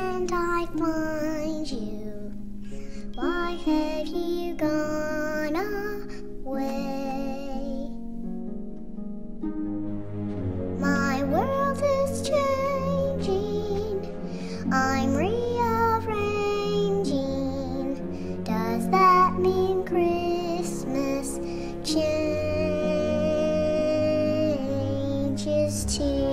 can't I find you? Why have you gone away? My world is changing, I'm rearranging. Does that mean Christmas changes too?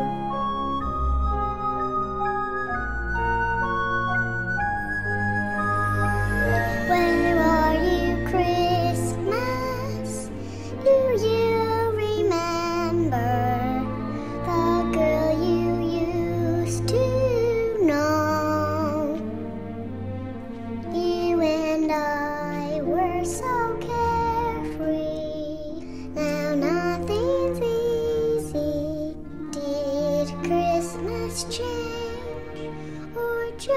Where are you, Christmas? Do you remember the girl you used to know? You and I were so carefree. Now nothing's easy. Did Christmas change or just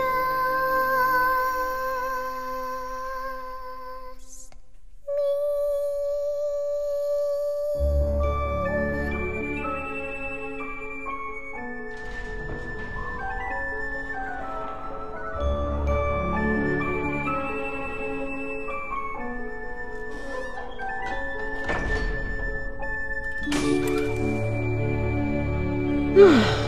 me?